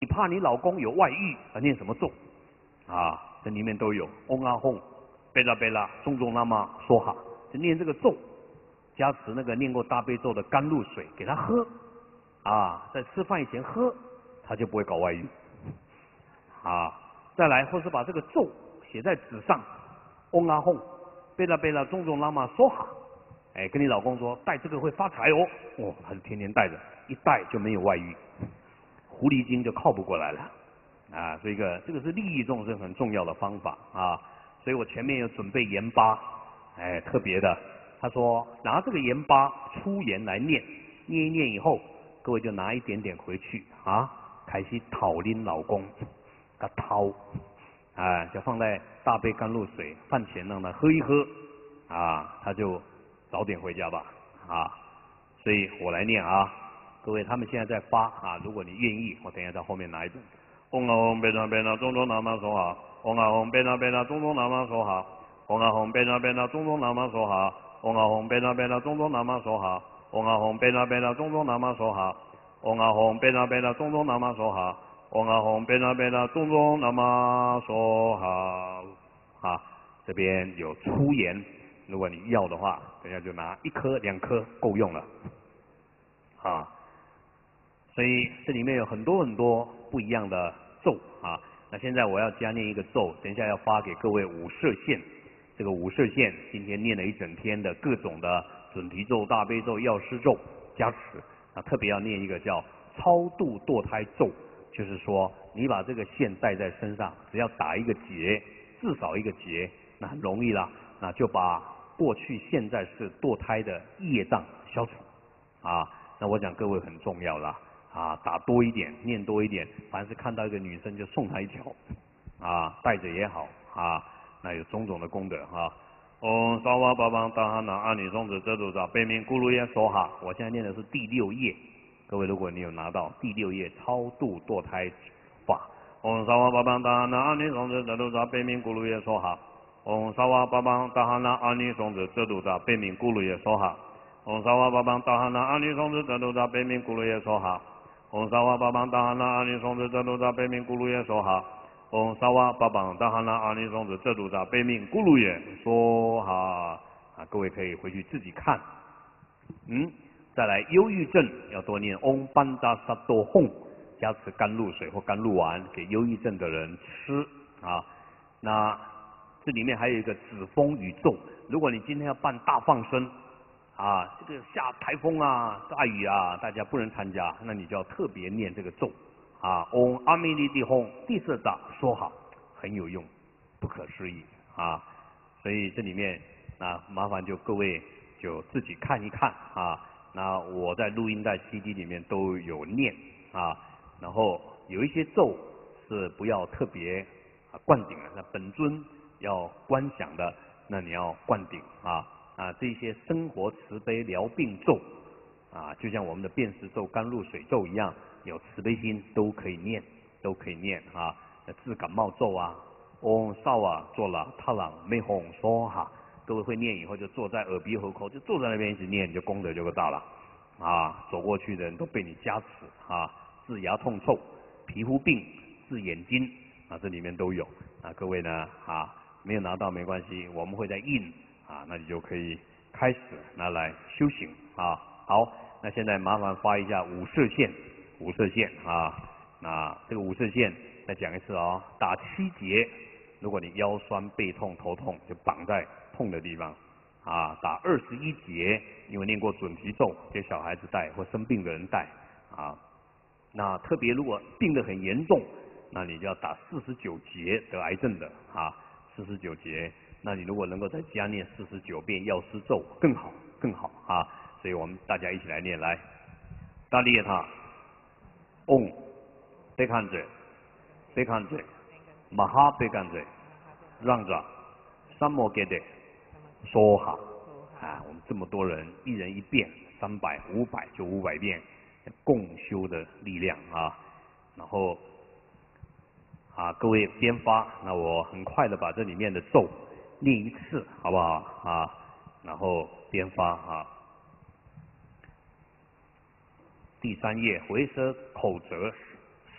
你怕你老公有外遇，念什么咒？啊，这里面都有。嗡啊吽，贝拉贝拉，种种那么说哈，就念这个咒，加持那个念过大悲咒的甘露水给他喝，啊，在吃饭以前喝，他就不会搞外遇。啊，再来，或是把这个咒写在纸上，嗡啊吽，贝拉贝拉，种种那么说哈，哎，跟你老公说带这个会发财哦，哦，他就天天带着，一带就没有外遇。狐狸精就靠不过来了，啊，所以这个是利益众生很重要的方法啊。所以我前面有准备盐巴，哎，特别的。他说拿这个盐巴粗盐来念，念一念以后，各位就拿一点点回去啊，开始讨拎老公，他掏，啊，就放在大杯甘露水饭前让他喝一喝，啊，他就早点回家吧，啊，所以我来念啊。各位，他们现在在发啊，如果你愿意，我等一下在后面拿一本。嗡啊吽，贝那贝那，种种那么说哈。嗡啊吽，贝那贝那，种种那么说哈。嗡啊吽，贝那贝那，种种那么说哈。嗡啊吽，贝那贝那，种种那么说哈。嗡啊吽，贝那贝那，种种那么说哈。嗡啊吽，贝那贝那，种种那么说哈。嗡啊吽，贝那贝那，种种那么说哈。啊，这边有粗盐，如果你要的话，等一下就拿1颗2颗够用了。啊。所以这里面有很多很多不一样的咒啊。那现在我要加念一个咒，等一下要发给各位五摄线。这个五摄线今天念了一整天的各种的准提咒、大悲咒、药师咒加持，啊，特别要念一个叫超度堕胎咒，就是说你把这个线带在身上，只要打一个结，至少一个结，那很容易啦，那就把过去现在是堕胎的业障消除啊。那我讲各位很重要啦。啊，打多一点，念多一点，凡是看到一个女生就送她一条，啊，带着也好，啊，那有种种的功德哈。嗡萨瓦巴邦达哈那阿尼松子遮度扎贝明咕噜耶说哈，我现在念的是第6页，各位如果你有拿到第6页超度堕胎法，嗡萨瓦巴邦达哈那阿尼松子遮度扎贝明咕噜耶说哈，嗡萨瓦巴邦达哈那阿尼松子遮度扎贝明咕噜耶说哈，嗡萨瓦巴邦达哈那阿尼松子遮度扎贝明咕噜耶说哈。嗡萨瓦巴邦达哈那阿尼松子遮度扎贝明咕噜耶说哈，嗡萨瓦巴邦达哈那阿尼松子遮度扎贝明咕噜耶说哈。啊，各位可以回去自己看。再来忧郁症要多念嗡班达萨多吽，加持甘露水或甘露丸给忧郁症的人吃啊。那这里面还有一个止风雨咒，如果你今天要办大放生。啊，这个下台风啊、大雨啊，大家不能参加，那你就要特别念这个咒啊，嗡阿弥利地吽第4扎说好，很有用，不可思议啊！所以这里面啊，麻烦就各位就自己看一看啊。那我在录音带 CD 里面都有念啊，然后有一些咒是不要特别灌顶的，那本尊要观想的，那你要灌顶啊。啊，这些生活慈悲疗病咒，啊，就像我们的辨识咒、甘露水咒一样，有慈悲心都可以念，都可以念啊。治感冒咒啊，嗡少啊，做了他朗没哄说哈，各位会念以后就坐在耳鼻喉口，就坐在那边一直念，你就功德就够大了啊。走过去的人都被你加持啊，治牙痛臭、皮肤病、治眼睛啊，这里面都有啊。各位呢啊，没有拿到没关系，我们会再印。啊，那你就可以开始拿来修行啊。好，那现在麻烦发一下五摄线，五摄线啊。那这个五摄线再讲一次啊，打7结，如果你腰酸背痛头痛，就绑在痛的地方啊。打21结，因为念过准提咒，给小孩子戴或生病的人戴啊。那特别如果病得很严重，那你就要打49结，得癌症的啊，49结。那你如果能够再加念49遍药师咒，更好，更好啊！所以我们大家一起来念，来，大利他，嗡，贝堪者，贝堪者，玛哈贝堪者，让着，三摩给的，说哈，啊，我们这么多人，一人一遍，300、500就500遍，共修的力量啊！然后啊，各位边发，那我很快的把这里面的咒。念一次好不好啊？然后边发啊。第3页回舌口舌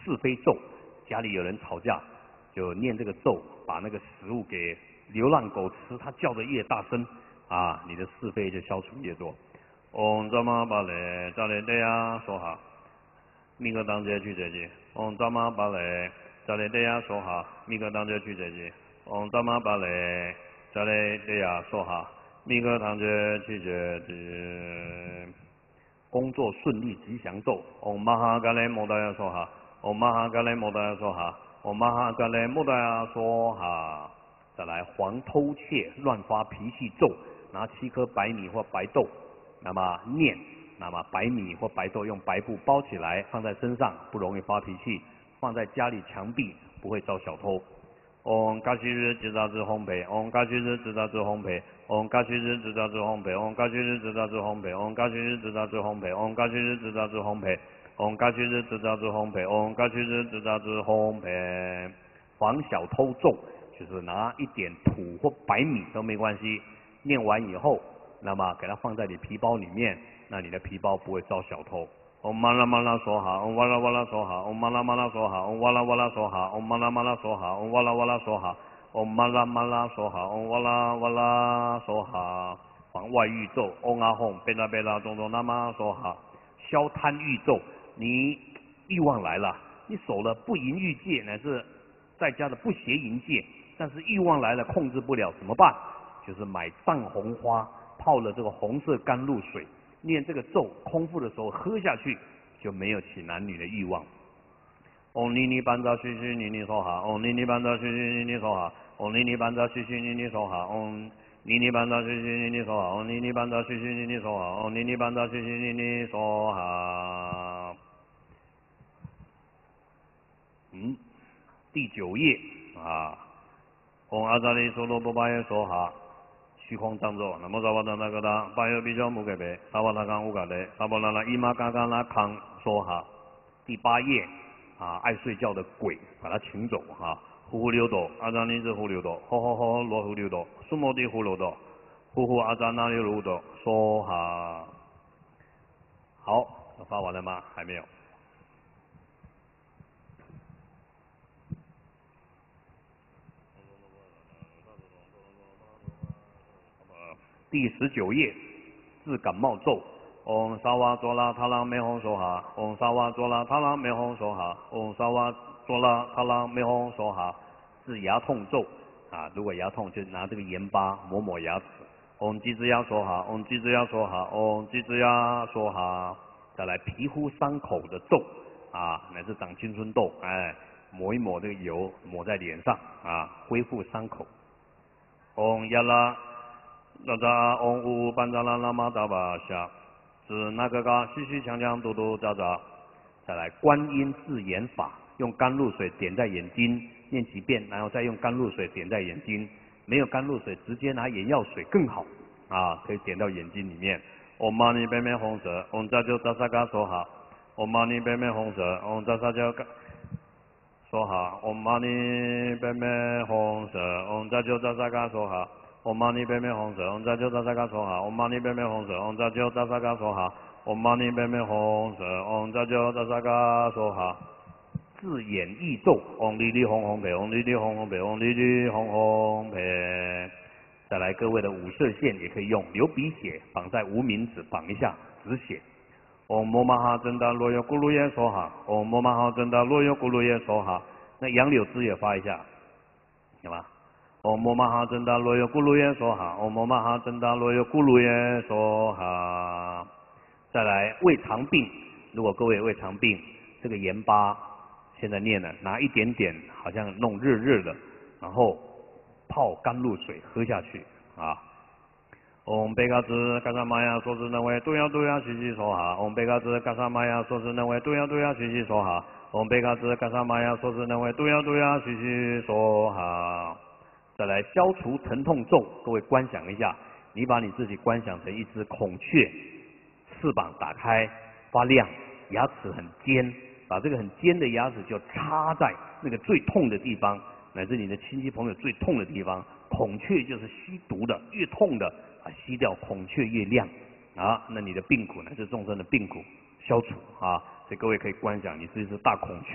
是非咒。家里有人吵架，就念这个咒，把那个食物给流浪狗吃，它叫的越大声，啊，你的是非就消除越多。嗡扎玛巴雷扎雷德呀说哈，弥格当觉去者吉。嗡扎玛巴雷扎雷德呀说哈，弥格当觉去者吉。嗡扎玛巴雷扎雷德呀说哈，弥格当觉去者吉。工作顺利吉祥咒。嗡玛哈嘎雷摩达呀说哈。嗡玛哈嘎雷摩达呀说哈，嗡玛哈嘎雷摩达呀说哈。再来黄偷窃乱发脾气咒，拿7颗白米或白豆，那么念，那么白米或白豆用白布包起来放在身上，不容易发脾气，放在家里墙壁不会遭小偷。嗡嘎须日制造之烘焙，嗡嘎须日制造之烘焙，嗡嘎须日制造之烘焙，嗡嘎须日制造之烘焙，嗡嘎须日制造之烘焙，嗡嘎须日制造之烘焙。嗡嘎须日制造之烘焙，嗡嘎须日制造之烘焙。防小偷咒就是拿一点土或白米都没关系，念完以后，那么给它放在你皮包里面，那你的皮包不会遭小偷。嗡嘛啦嘛啦说哈，嗡哇啦哇啦说哈，嗡嘛啦嘛啦说哈，嗡哇啦哇啦说哈，嗡嘛啦嘛啦说哈，嗡哇啦哇啦说哈，嗡嘛啦嘛啦说哈，嗡哇啦哇啦说哈。防外遇咒，嗡啊吽，贝拉贝拉，种种那嘛说哈。消贪欲咒。你欲望来了，你守了不淫欲戒，乃至在家的不邪淫戒，但是欲望来了控制不了，怎么办？就是买藏红花，泡了这个红色甘露水，念这个咒，空腹的时候喝下去，就没有起男女的欲望。嗡尼尼班扎须须尼尼梭哈，嗡尼尼班扎须须尼尼梭哈，嗡尼尼班扎须须尼尼梭哈，嗡尼尼班扎须须尼尼梭哈，嗡尼尼班扎须须尼尼梭哈，嗡尼尼班扎须须尼尼梭哈。第9页啊，嗡阿扎利梭罗波巴耶梭哈，虚空藏咒，南无萨瓦达那个达，巴尤比丘穆给贝，萨瓦达康乌嘎雷，萨波拉拉伊玛嘎嘎拉康梭哈。第8页啊，爱睡觉的鬼，把他请走哈。呼呼溜斗，阿扎尼是呼溜斗，吼吼吼罗呼溜斗，苏摩地呼溜斗，呼呼阿扎那溜溜斗，梭哈。好，发完了吗？还没有。第19页，治感冒咒。嗡沙哇卓拉他拉梅吽梭哈，嗡沙哇卓拉他拉梅吽梭哈，嗡沙哇卓拉他拉梅吽梭哈。治牙痛咒啊，如果牙痛就拿这个盐巴抹抹牙齿。嗡鸡之牙梭哈，嗡鸡之牙梭哈，嗡鸡之牙梭哈。再来皮肤伤口的咒啊，乃至长青春痘，哎，抹一抹这个油，抹在脸上啊，恢复伤口。嗡呀啦。那扎嗡乌班扎拉拉玛达巴夏，是那个嘎虚虚强强嘟嘟喳喳。再来观音自眼法，用甘露水点在眼睛，念几遍，然后再用甘露水点在眼睛。没有甘露水，直接拿眼药水更好啊，可以点到眼睛里面。唵嘛呢呗咪吽舍，唵扎就扎萨嘎说哈，唵嘛呢呗咪吽舍，唵扎萨就嘎说哈，唵嘛呢呗咪吽舍，唵扎就扎萨嘎说哈。唵嘛呢呗咪吽舍，唵扎就扎萨嘎说哈，唵嘛呢呗咪吽舍，唵扎就扎萨嘎说哈，唵嘛呢呗咪吽舍，唵扎就扎萨嘎说哈。自演义咒，嗡哩哩哄哄呗，嗡哩哩哄哄呗，嗡哩哩哄哄呗。再来，各位的五色线也可以用，流鼻血绑在无名指，绑一下止血。嗡摩玛哈真达罗哟咕噜耶说哈，嗡摩玛哈真达罗哟咕噜耶说哈。那杨柳枝也发一下，行吗？嗡摩玛哈真达罗哟咕噜耶说哈，嗡摩玛哈真达罗哟咕噜耶说哈。再来，胃肠病，如果各位胃肠病，这个盐巴现在念了，拿一点点，好像弄热热的，然后泡甘露水喝下去啊。嗡贝嘎兹嘎萨玛呀说是认为都要虚虚说哈。嗡贝嘎兹嘎萨玛呀说是认为都要虚虚说哈。嗡贝嘎兹嘎萨玛呀说是认为都要虚虚说哈。再来消除疼痛咒，各位观想一下，你把你自己观想成一只孔雀，翅膀打开发亮，牙齿很尖，把这个很尖的牙齿就插在那个最痛的地方，乃至你的亲戚朋友最痛的地方。孔雀就是吸毒的，越痛的啊吸掉，孔雀越亮啊，那你的病苦乃至众生的病苦消除啊。所以各位可以观想，你是一只大孔雀，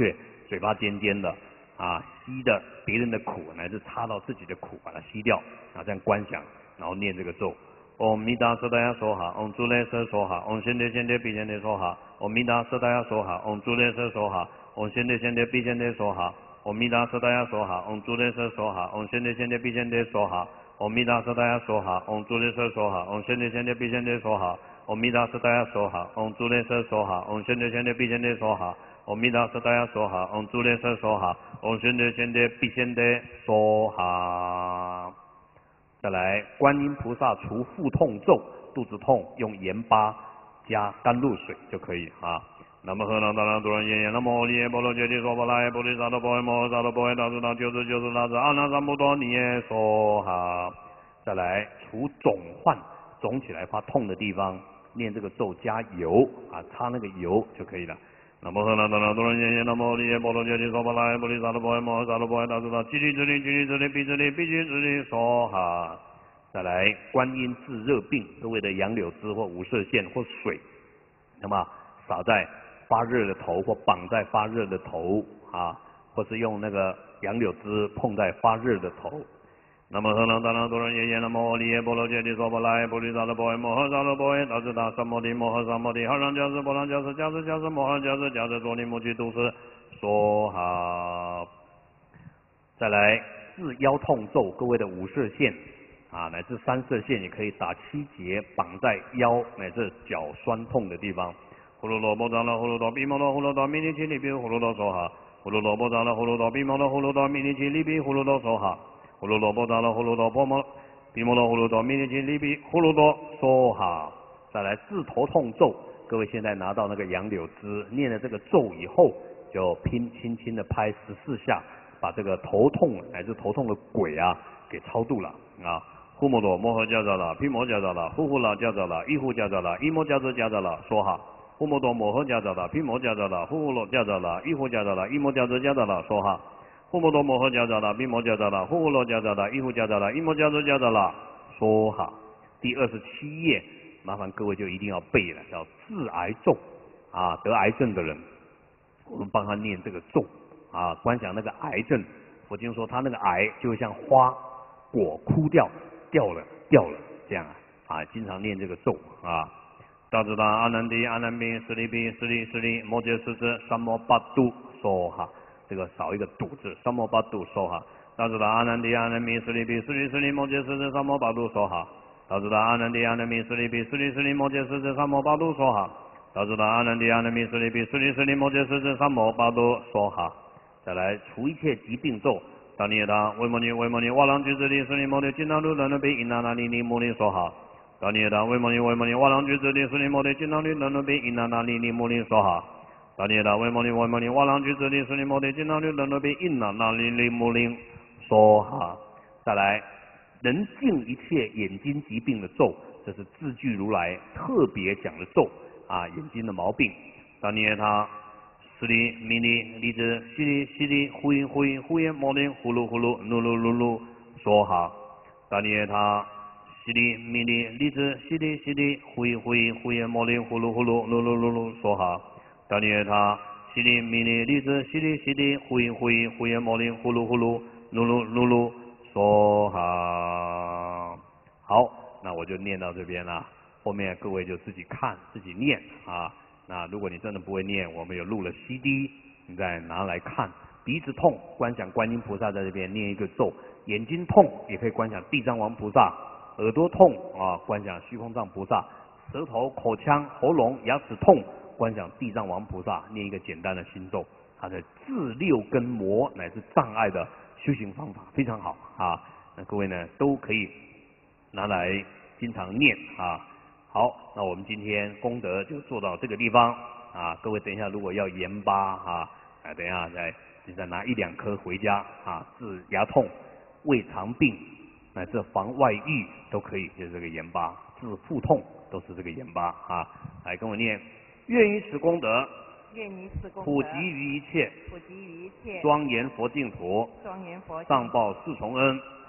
嘴巴尖尖的啊，吸的别人的苦，乃至插到自己的苦，把它吸掉，然后这样观想，然后念这个咒。唵弥达瑟达呀梭哈，唵珠雷瑟梭哈，唵先帝先帝必先帝梭哈，唵弥达瑟达呀梭哈，唵珠雷瑟梭哈，唵先帝先帝必先帝梭哈，唵弥达瑟达呀梭哈，唵珠雷瑟梭哈，唵先帝先帝必先帝梭哈，唵弥达瑟达呀梭哈，唵珠雷瑟梭哈，唵先帝先帝必先帝梭哈，唵弥达瑟达呀梭哈，唵珠雷瑟梭哈，唵先帝先帝必先帝梭哈，唵弥达瑟达呀梭哈，唵珠雷瑟梭哈，唵先帝先帝必先帝梭哈。再来，观音菩萨除腹痛咒，肚子痛用盐巴加甘露水就可以啊。南无喝朗达朗多人耶耶，南无利耶波罗揭谛娑婆拉耶波利萨多波耶摩诃萨多波耶大智大救世救世大智阿那萨摩多尼耶娑哈。再来，除肿患，肿起来发痛的地方，念这个咒加油啊，擦那个油就可以了。南无喝朗达朗多人耶耶，南无利耶波罗揭谛娑婆拉耶波利萨多波耶摩诃萨多波耶大智大，激励之力，激励之力，必之力，必须之力，娑哈。再来，观音治热病，各位的杨柳枝或无色线或水，那么撒在发热的头或绑在发热的头啊，或是用那个杨柳枝碰在发热的头。那么喝朗达朗多人耶耶，南无利耶波罗揭谛娑婆拉耶波利萨多波耶摩诃萨多波耶大智大三摩地摩诃萨摩地哈让迦斯波浪迦斯迦斯迦斯摩诃迦斯迦斯多尼摩俱都是娑哈。再来，治腰痛咒，各位的五色线啊，乃至三色线也可以打7结，绑在腰乃至脚酸痛的地方。呼噜罗波扎拉呼噜多比摩罗呼噜多弥尼奇利比呼噜多娑哈。呼噜罗波扎拉呼噜多比摩罗呼噜多弥尼奇利比呼噜多娑哈。呼噜罗波扎拉呼噜多波摩比摩罗呼噜多弥尼奇利比呼噜多娑哈。再来治头痛咒，各位现在拿到那个杨柳枝，念了这个咒以后，就轻轻的拍14下，把这个头痛乃至头痛的鬼啊给超度了啊。呼摩多摩诃迦扎拉，毗摩迦扎拉，呼呼啦迦扎拉，依呼迦扎拉，依摩迦扎迦扎拉，说哈。呼摩多摩诃迦扎拉，毗摩迦扎拉，呼呼啦迦扎拉，依呼迦扎拉，依摩迦扎迦扎拉，说哈。呼摩多摩诃迦扎拉，毗摩迦扎拉，呼呼啦迦扎拉，依呼迦扎拉，依摩迦扎迦扎拉，说哈。第27页，麻烦各位就一定要背了，叫治癌咒啊，得癌症的人，我们帮他念这个咒啊，观想那个癌症。佛经说他那个癌就像花果枯掉了这样啊，经常念这个咒啊。大智大阿难帝阿难宾斯利毗斯利斯利摩羯狮子三摩八度说哈，这个少一个度字，三摩八度说哈。大智大阿难帝阿难宾斯利毗斯利斯利摩羯狮子三摩八度说哈。大智大阿难帝阿难宾斯利毗斯利斯利摩羯狮子三摩八度说哈。大智大阿难帝阿难宾斯利毗斯利斯利摩羯狮子三摩八度说哈。再来除一切疾病咒。大尼达维摩尼维摩尼瓦朗居之力斯利摩尼金刚律能能比因那那尼尼摩尼说哈。大尼达维摩尼维摩尼瓦朗居之力斯利摩尼金刚律能能比因那那尼尼摩尼说哈。大尼达维摩尼维摩尼瓦朗居之力斯利摩尼金刚律能能比因那那尼尼摩尼说哈。再来，能净一切眼睛疾病的咒，这是智具如来特别讲的咒啊，眼睛的毛病。大尼他。斯利弥利利子西利西利呼音呼音呼音摩林呼噜呼噜噜噜噜噜说哈。大尼他西利弥利利子西利西利呼音呼音呼音摩林呼噜呼噜噜噜噜噜说哈。大尼他西利弥利利子西利西利呼音呼音呼音摩林呼噜呼噜噜噜噜噜说哈。好，那我就念到这边了，后面各位就自己看自己念啊。那如果你真的不会念，我们有录了 CD， 你再拿来看。鼻子痛，观想观音菩萨在这边念一个咒；眼睛痛，也可以观想地藏王菩萨；耳朵痛啊，观想虚空藏菩萨；舌头、口腔、喉咙、牙齿痛，观想地藏王菩萨，念一个简单的心咒。它的治6根魔乃至障碍的修行方法非常好啊。那各位呢都可以拿来经常念啊。好，那我们今天功德就做到这个地方啊。各位等一下如果要盐巴啊，等一下再拿1、2颗回家啊，治牙痛、胃肠病乃至防外遇都可以，就是这个盐巴。治腹痛都是这个盐巴啊。来跟我念：愿以此功德， 愿以此功德普及于一切， 普及于一切， 庄严佛净土， 庄严佛净土上报4重恩。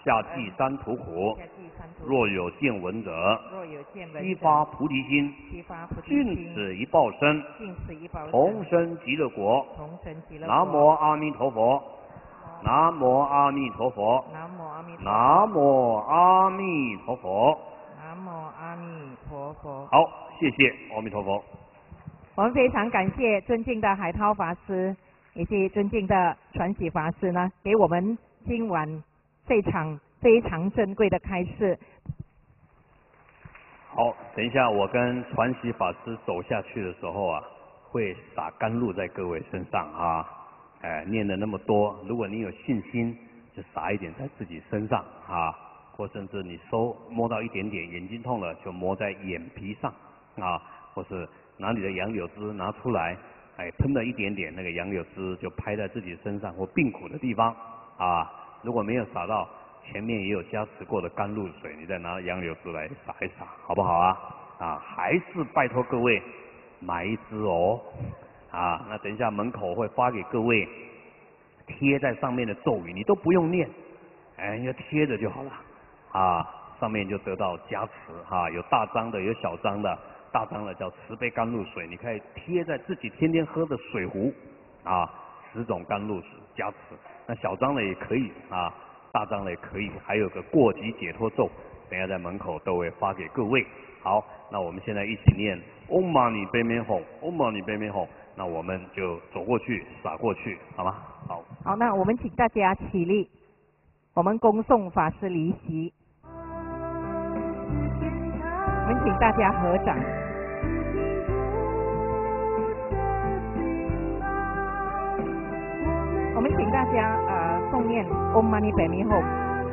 下济三途苦。若有见闻者，悉发菩提心，尽此一报身，同生极乐国。南无阿弥陀佛。南无阿弥陀佛。南无阿弥陀佛。 南无阿弥陀佛。 好，谢谢阿弥陀佛。 我们非常感谢尊敬的海涛法师以及尊敬的传喜法师呢，给我们今晚这场非常珍贵的开示。 好，等一下我跟传喜法师走下去的时候啊，会洒甘露在各位身上啊。念了那么多，如果你有信心，就洒一点在自己身上啊，或甚至你摸到一点点，眼睛痛了就抹在眼皮上啊，或是拿你的杨柳枝拿出来，喷了一点点那个杨柳枝就拍在自己身上或病苦的地方啊。如果没有洒到，前面也有加持过的甘露水，你再拿杨柳枝来洒一洒，好不好啊？啊，还是拜托各位买一支哦。啊，那等一下门口会发给各位贴在上面的咒语，你都不用念，你就贴着就好了。啊，上面就得到加持哈，有大张的，有小张的。大张的叫慈悲甘露水，你可以贴在自己天天喝的水壶啊，10种甘露水加持。那小张的也可以啊。大张的也可以，还有个过急解脱咒，等一下在门口都会发给各位。好，那我们现在一起念 Om Mani Padme Hum，Om Mani Padme Hum， 那我们就走过去，洒过去，好吗？好。 好，那我们请大家起立，我们恭送法师离席。我们请大家合掌。我们请大家诵念 Om Mani Padme Hum。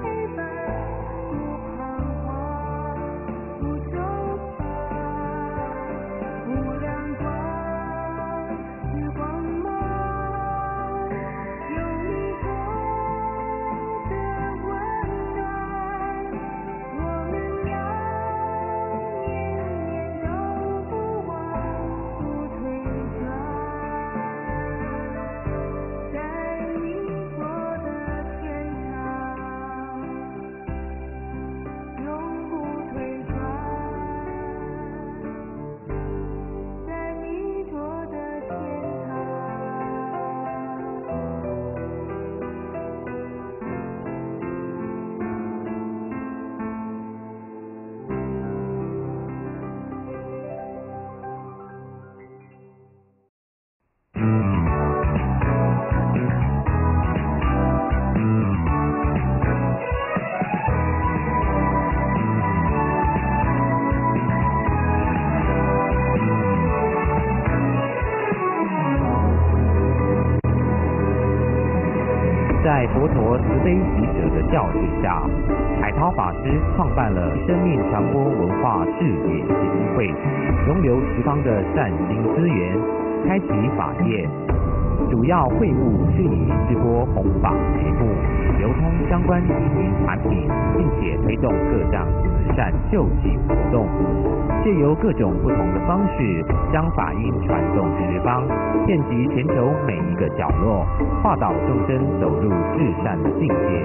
在佛陀慈悲喜舍的教示下，海涛法师创办了生命传播文化事业基金会，容留十方的善心资源，开启法业。主要会务是以直播弘法节目，流通相关经营产品，并且推动各项慈善救济活动，借由各种不同的方式，将法音传送十方，遍及全球每一个角落，化导众生走入至善的境界。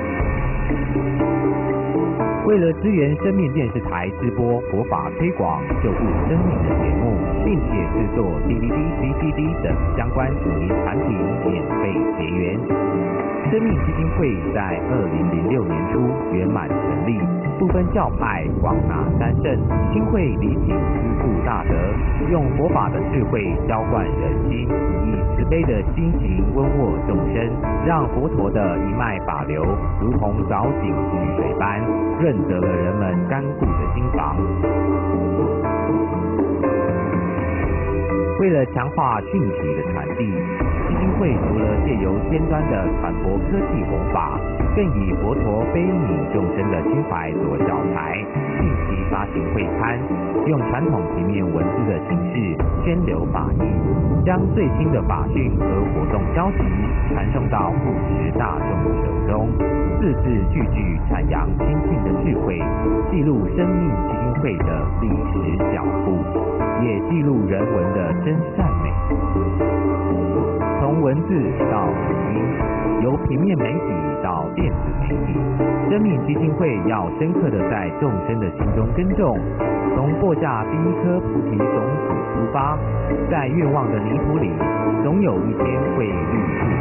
为了支援生命电视台直播佛法推广救护生命的节目，并且制作 DVD、CD 等相关影音产品免费结缘，生命基金会在2006年初圆满成立，不分教派，广纳三圣，基金会礼请师父大德，用佛法的智慧浇灌人心，以慈悲的心情温和众生，让佛陀的一脉法流如同藻井蓄水般，润泽了人们干枯的心房。为了强化讯息的传递，基金会除了借由尖端的传播科技弘法，更以佛陀悲悯众生的心怀做教材，定期发行会刊，用传统平面文字的形式宣流法义，将最新的法讯和活动消息传送到务实大众手中，字字句句阐扬心性的智慧，记录生命基金会的历史脚步，也记录人文的真善美。从文字到语音，由平面媒体到电子媒体， 生命基金会要深刻的在众生的心中耕种，从播下第一颗菩提种子出发，在愿望的泥土里，总有一天会绿树。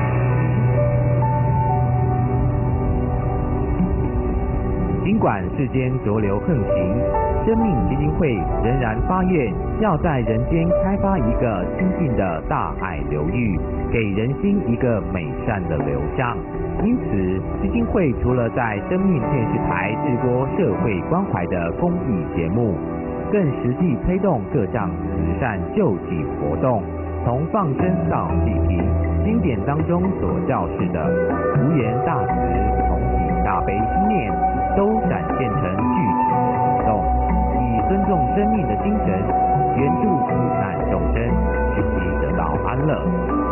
尽管世间浊流横行，生命基金会仍然发愿要在人间开发一个清净的大爱流域，给人心一个美善的流向。因此，基金会除了在生命电视台直播社会关怀的公益节目，更实际推动各项慈善救济活动，从放生到济贫，经典当中所教示的无缘大慈、同体大悲心念，都展现成具体的行动，以尊重生命的精神，援助苦难众生，使其得到安乐。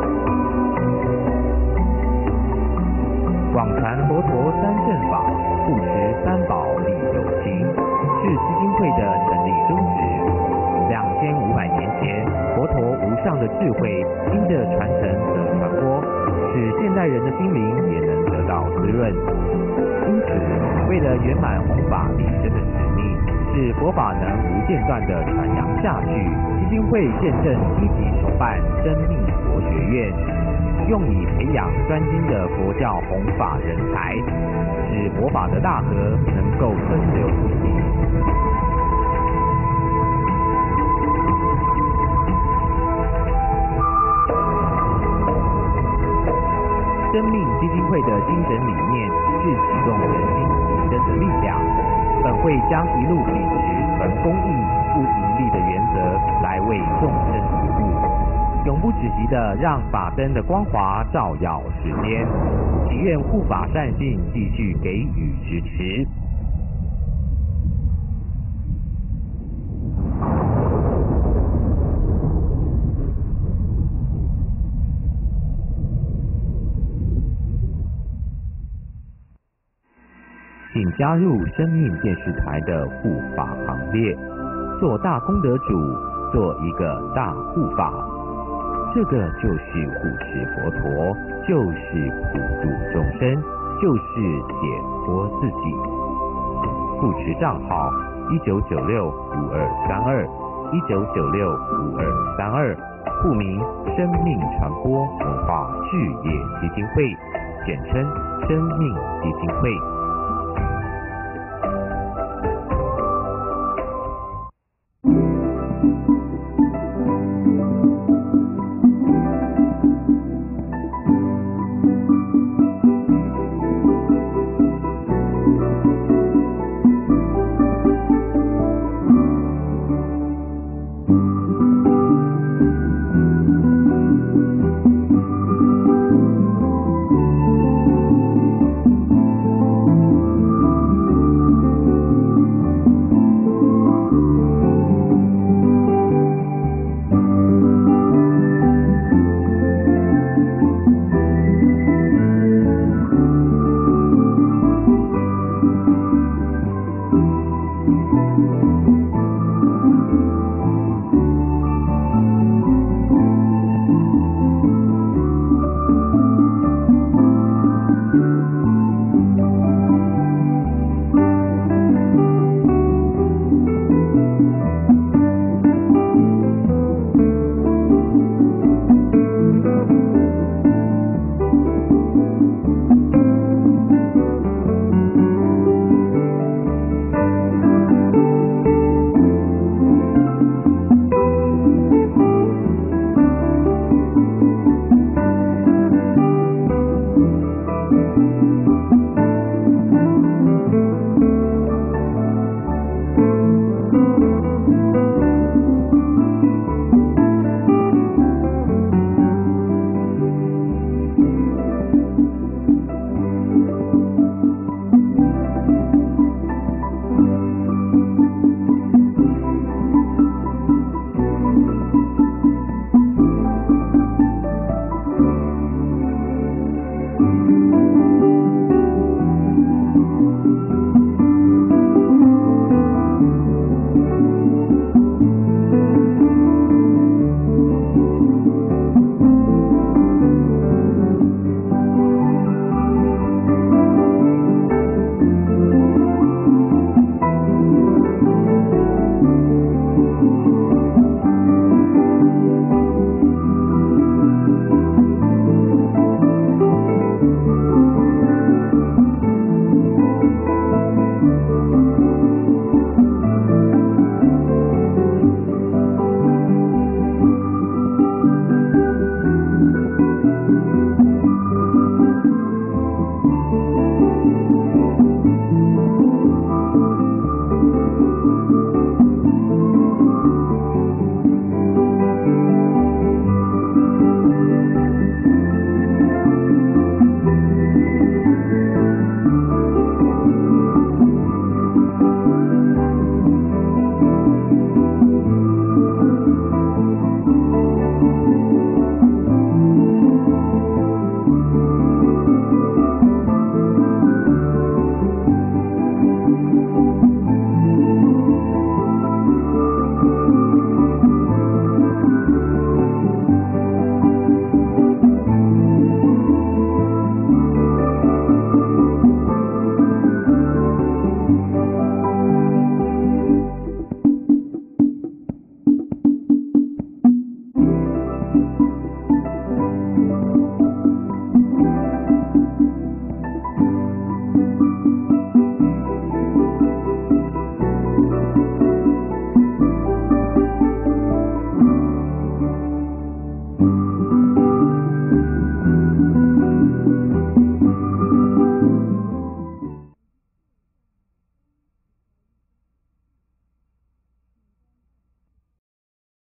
广传佛陀三正法，护持三宝利有情，是基金会的成立宗旨。2500年前，佛陀无上的智慧，因着传承和传播，使现代人的心灵也能得到滋润。因此，为了圆满弘法利生的使命，使佛法能无间断地传扬下去，基金会现正积极筹办生命佛学院，用以培养专精的佛教弘法人才，使佛法的大河能够奔流不息。生命基金会的精神理念是启动人心提升的力量。本会将一路秉持纯公益、不盈利的原则来为众生服务，永不止息的让法灯的光华照耀世间。祈愿护法善信继续给予支持。请加入生命电视台的护法行列，做大功德主，做一个大护法。这个就是护持佛陀，就是普度众生，就是解脱自己。护持账号19965232，19965232，户名生命传播文化事业基金会，简称生命基金会。